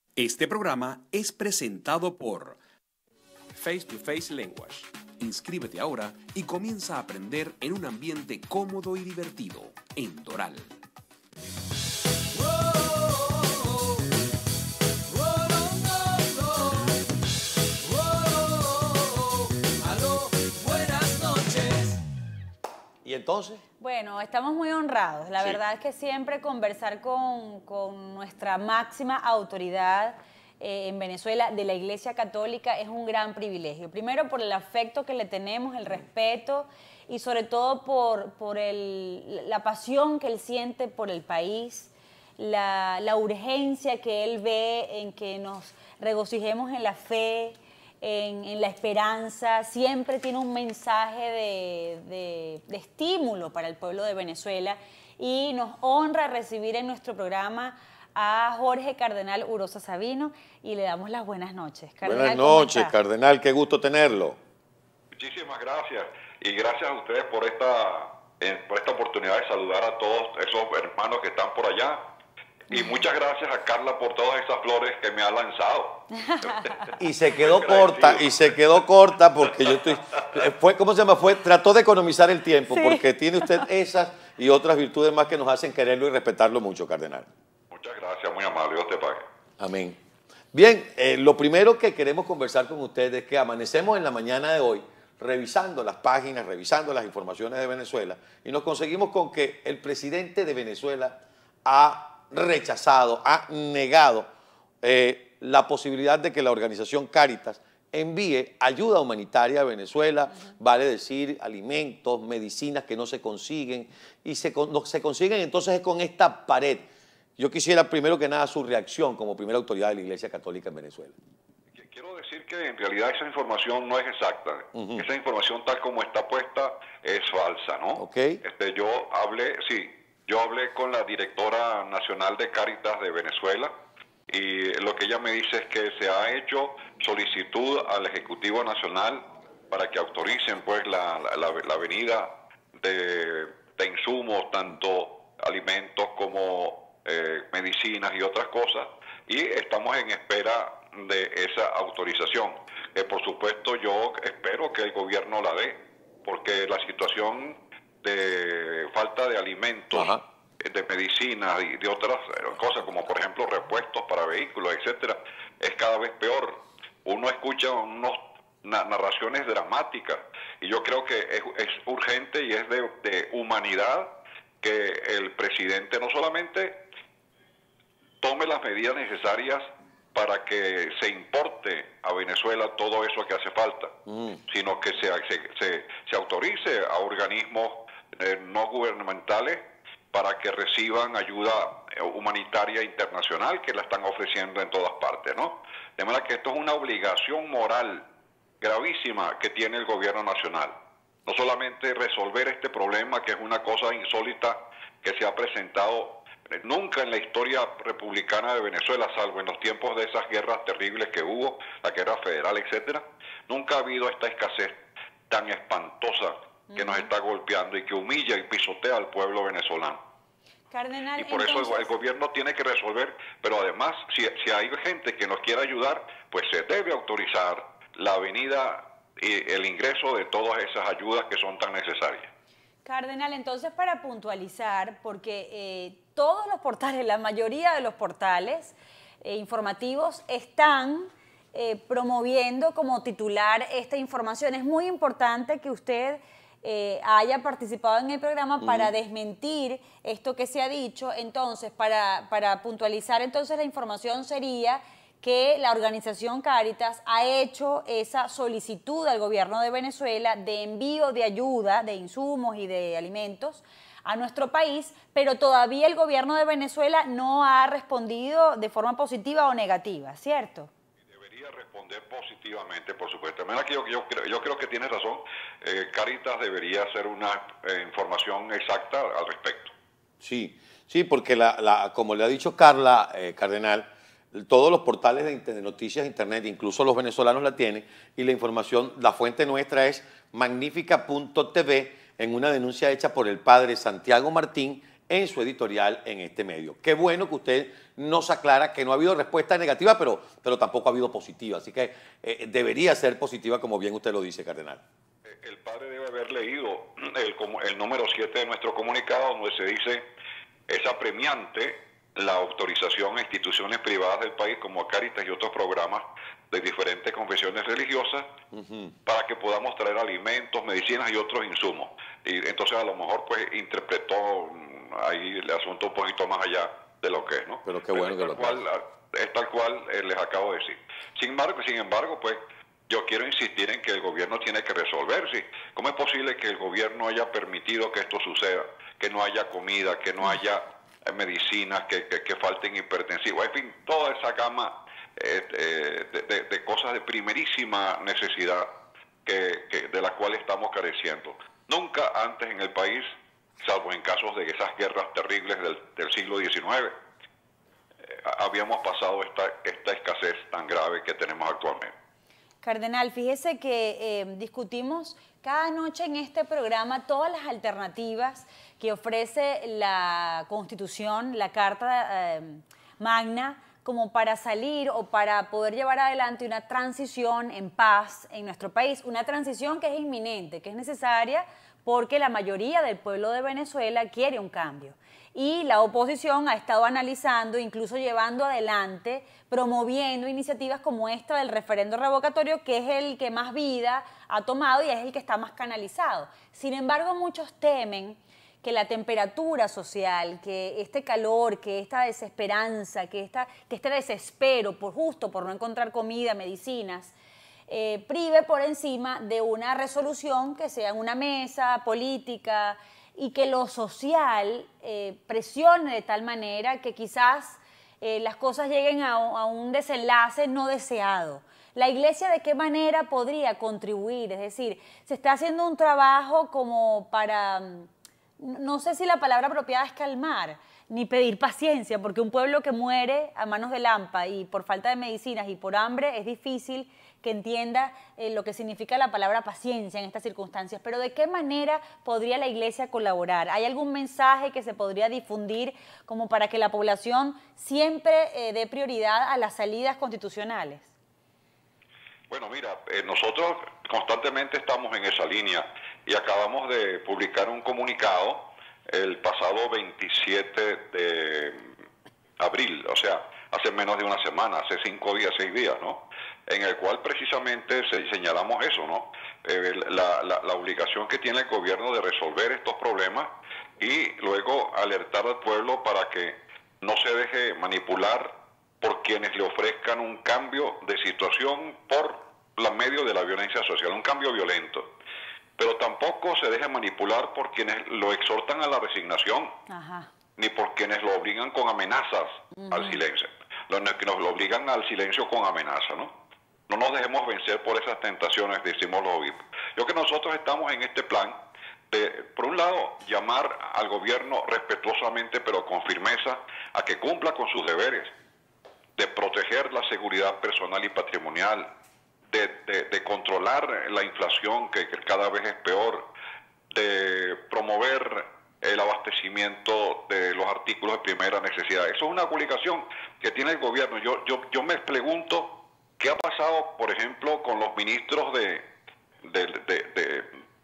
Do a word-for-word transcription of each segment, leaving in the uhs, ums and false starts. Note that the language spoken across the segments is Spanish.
Este programa es presentado por Face to Face Language. Inscríbete ahora y comienza a aprender en un ambiente cómodo y divertido en Doral. ¿Y entonces? Bueno, estamos muy honrados. La Sí. verdad es que siempre conversar con, con nuestra máxima autoridad eh, en Venezuela de la Iglesia Católica es un gran privilegio. Primero por el afecto que le tenemos, el respeto y sobre todo por, por el, la pasión que él siente por el país, la, la urgencia que él ve en que nos regocijemos en la fe, En, en la esperanza. Siempre tiene un mensaje de, de, de estímulo para el pueblo de Venezuela y nos honra recibir en nuestro programa a Jorge Cardenal Urosa Sabino y le damos las buenas noches. Buenas Cardenal, ¿cómo noches, está? Cardenal, qué gusto tenerlo. Muchísimas gracias y gracias a ustedes por esta, eh, por esta oportunidad de saludar a todos esos hermanos que están por allá. Y muchas gracias a Carla por todas esas flores que me ha lanzado. Y se quedó corta, y se quedó corta porque yo estoy, fue, ¿cómo se llama? Fue, trató de economizar el tiempo, Sí. porque tiene usted esas y otras virtudes más que nos hacen quererlo y respetarlo mucho, Cardenal. Muchas gracias, muy amable, Dios te pague. Amén. Bien, eh, lo primero que queremos conversar con ustedes es que amanecemos en la mañana de hoy revisando las páginas, revisando las informaciones de Venezuela y nos conseguimos con que el presidente de Venezuela ha rechazado, ha negado eh, la posibilidad de que la organización Cáritas envíe ayuda humanitaria a Venezuela, uh-huh. vale decir alimentos, medicinas que no se consiguen y se, no, se consiguen entonces es con esta pared. Yo quisiera primero que nada su reacción como primera autoridad de la Iglesia Católica en Venezuela. Quiero decir que en realidad esa información no es exacta. Uh-huh. Esa información tal como está puesta es falsa, ¿no? Okay. Este, yo hablé, sí, yo hablé con la directora nacional de Cáritas de Venezuela y lo que ella me dice es que se ha hecho solicitud al Ejecutivo Nacional para que autoricen pues la, la, la venida de, de insumos, tanto alimentos como eh, medicinas y otras cosas, y estamos en espera de esa autorización. Eh, por supuesto yo espero que el gobierno la dé, porque la situación de falta de alimentos, Ajá. de medicinas y de otras cosas, como por ejemplo repuestos para vehículos, etcétera, es cada vez peor. Uno escucha unos narraciones dramáticas y yo creo que es, es urgente y es de, de humanidad que el presidente no solamente tome las medidas necesarias para que se importe a Venezuela todo eso que hace falta, mm. sino que se, se, se, se autorice a organismos eh, no gubernamentales para que reciban ayuda humanitaria internacional que la están ofreciendo en todas partes, ¿no? De manera que esto es una obligación moral gravísima que tiene el gobierno nacional. No solamente resolver este problema, que es una cosa insólita que se ha presentado nunca en la historia republicana de Venezuela, salvo en los tiempos de esas guerras terribles que hubo, la guerra federal, etcétera, nunca ha habido esta escasez tan espantosa que nos está golpeando y que humilla y pisotea al pueblo venezolano. Cardenal, y por entonces... eso el, el gobierno tiene que resolver, pero además, si, si hay gente que nos quiera ayudar, pues se debe autorizar la venida y el ingreso de todas esas ayudas que son tan necesarias. Cardenal, entonces para puntualizar, porque eh, todos los portales, la mayoría de los portales eh, informativos están eh, promoviendo como titular esta información. Es muy importante que usted eh, haya participado en el programa uh-huh. para desmentir esto que se ha dicho. Entonces, para, para puntualizar, entonces la información sería que la organización Cáritas ha hecho esa solicitud al gobierno de Venezuela de envío de ayuda, de insumos y de alimentos a nuestro país, pero todavía el gobierno de Venezuela no ha respondido de forma positiva o negativa, ¿cierto? Debería responder positivamente, por supuesto. De manera que yo, yo, creo, yo creo que tiene razón. Eh, Cáritas debería hacer una eh, información exacta al respecto. Sí, sí, porque la, la, como le ha dicho Carla, eh, Cardenal, todos los portales de, de noticias de internet, incluso los venezolanos la tienen, y la información, la fuente nuestra es magnífica punto t v, en una denuncia hecha por el padre Santiago Martín en su editorial en este medio. Qué bueno que usted nos aclara que no ha habido respuesta negativa, pero, pero tampoco ha habido positiva. Así que eh, debería ser positiva, como bien usted lo dice, cardenal. El padre debe haber leído el, el número siete de nuestro comunicado, donde se dice: es apremiante la autorización a instituciones privadas del país como Cáritas y otros programas de diferentes confesiones religiosas uh-huh. para que podamos traer alimentos, medicinas y otros insumos. Y entonces a lo mejor pues interpretó ahí el asunto un poquito más allá de lo que es, ¿no? Pero qué bueno que lo cual, es tal cual eh, les acabo de decir. Sin embargo, sin embargo, pues yo quiero insistir en que el gobierno tiene que resolver, ¿sí? ¿Cómo es posible que el gobierno haya permitido que esto suceda? Que no haya comida, que no haya medicinas, que, que, que falten hipertensivos, en fin, toda esa gama eh, eh, de, de, de cosas de primerísima necesidad que, que, de las cuales estamos careciendo. Nunca antes en el país, salvo en casos de esas guerras terribles del, del siglo diecinueve, eh, habíamos pasado esta, esta escasez tan grave que tenemos actualmente. Cardenal, fíjese que eh, discutimos cada noche en este programa todas las alternativas que ofrece la Constitución, la Carta eh, Magna, como para salir o para poder llevar adelante una transición en paz en nuestro país. Una transición que es inminente, que es necesaria porque la mayoría del pueblo de Venezuela quiere un cambio. Y la oposición ha estado analizando, incluso llevando adelante, promoviendo iniciativas como esta del referendo revocatorio, que es el que más vida ha tomado y es el que está más canalizado. Sin embargo, muchos temen que la temperatura social, que este calor, que esta desesperanza, que, esta, que este desespero por justo por no encontrar comida, medicinas, eh, prive por encima de una resolución que sea en una mesa política y que lo social eh, presione de tal manera que quizás eh, las cosas lleguen a, a un desenlace no deseado. ¿La Iglesia de qué manera podría contribuir? Es decir, se está haciendo un trabajo como para, no sé si la palabra apropiada es calmar, ni pedir paciencia, porque un pueblo que muere a manos de Lampa y por falta de medicinas y por hambre es difícil que entienda eh, lo que significa la palabra paciencia en estas circunstancias. Pero ¿de qué manera podría la Iglesia colaborar? ¿Hay algún mensaje que se podría difundir como para que la población siempre eh, dé prioridad a las salidas constitucionales? Bueno, mira, eh, nosotros constantemente estamos en esa línea y acabamos de publicar un comunicado el pasado veintisiete de abril, o sea, hace menos de una semana, hace cinco días, seis días, ¿no? En el cual precisamente señalamos eso, ¿no? Eh, la, la, la obligación que tiene el gobierno de resolver estos problemas y luego alertar al pueblo para que no se deje manipular por quienes le ofrezcan un cambio de situación por la medio de la violencia social, un cambio violento. Pero tampoco se deje manipular por quienes lo exhortan a la resignación, Ajá. ni por quienes lo obligan con amenazas uh-huh. al silencio, los que nos lo obligan al silencio con amenaza, ¿no? No nos dejemos vencer por esas tentaciones, decimos los obispos. Yo creo que nosotros estamos en este plan de, por un lado, llamar al gobierno respetuosamente, pero con firmeza, a que cumpla con sus deberes, de proteger la seguridad personal y patrimonial, de, de, de controlar la inflación, que, que cada vez es peor, de promover el abastecimiento de los artículos de primera necesidad. Eso es una obligación que tiene el gobierno. Yo, yo, yo me pregunto qué ha pasado, por ejemplo, con los ministros de, de, de, de,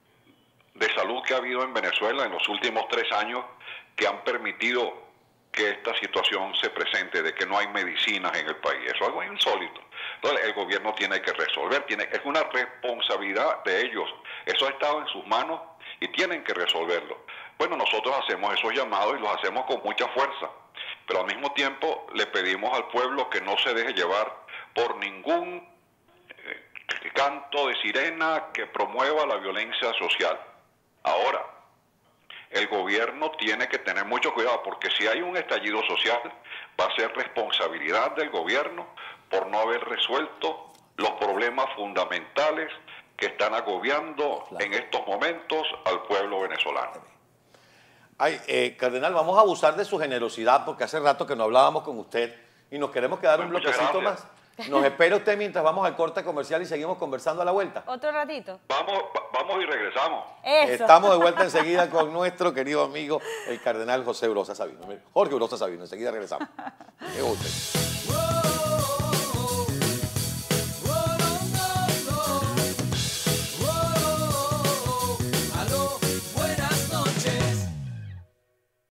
de salud que ha habido en Venezuela en los últimos tres años, que han permitido que esta situación se presente, de que no hay medicinas en el país. Eso es algo insólito. Entonces el gobierno tiene que resolver, tiene, es una responsabilidad de ellos. Eso ha estado en sus manos y tienen que resolverlo. Bueno, nosotros hacemos esos llamados y los hacemos con mucha fuerza, pero al mismo tiempo le pedimos al pueblo que no se deje llevar por ningún eh, canto de sirena que promueva la violencia social. Ahora, el gobierno tiene que tener mucho cuidado, porque si hay un estallido social, va a ser responsabilidad del gobierno por no haber resuelto los problemas fundamentales que están agobiando claro. en estos momentos al pueblo venezolano. Ay, eh, Cardenal, vamos a abusar de su generosidad, porque hace rato que no hablábamos con usted y nos queremos quedar pues un bloquecito más. Nos espera usted mientras vamos al corte comercial y seguimos conversando a la vuelta. Otro ratito. Vamos, vamos y regresamos. Eso. Estamos de vuelta enseguida con nuestro querido amigo, el cardenal José Urosa Sabino. Jorge Urosa Sabino, enseguida regresamos. Llegó usted.